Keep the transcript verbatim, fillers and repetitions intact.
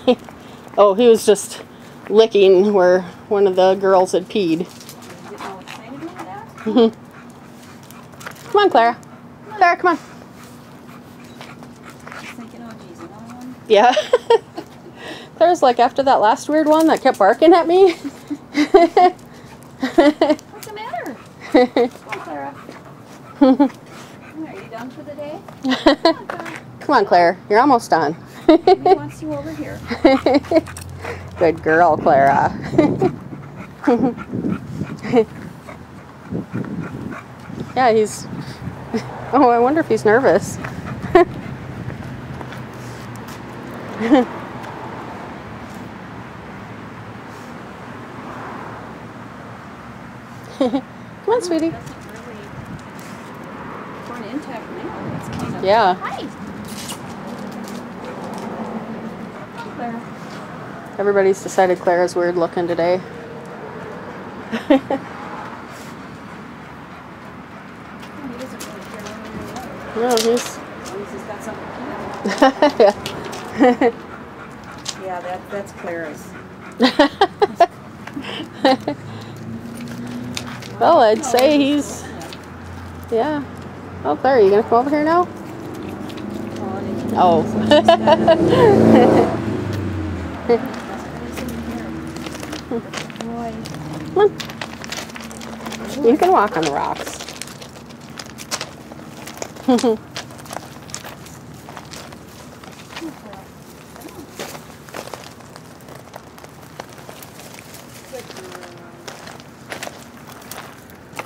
Oh, he was just licking where one of the girls had peed. Mm-hmm. Come on, Clara. Clara, come on. Thinking, oh, geez, another one? Yeah. Clara's like, after that last weird one that kept barking at me. What's the matter? Come on, Clara. Are you done for the day? Come on, Clara. Come on, Claire. You're almost done. He wants you over here. Good girl, Clara. Yeah, he's... Oh, I wonder if he's nervous. Come on, sweetie. For an intact nail, it's kind of... Yeah. Hi. Come on, Clara. Everybody's decided Clara's weird looking today. He doesn't really care one way or the other. No, he's... As long as he's got something to Yeah. Yeah, that, that's Clara's. Well, I'd say he's... Yeah. Oh, Clara, are you going to come over here now? Oh. Come on. You can walk on the rocks.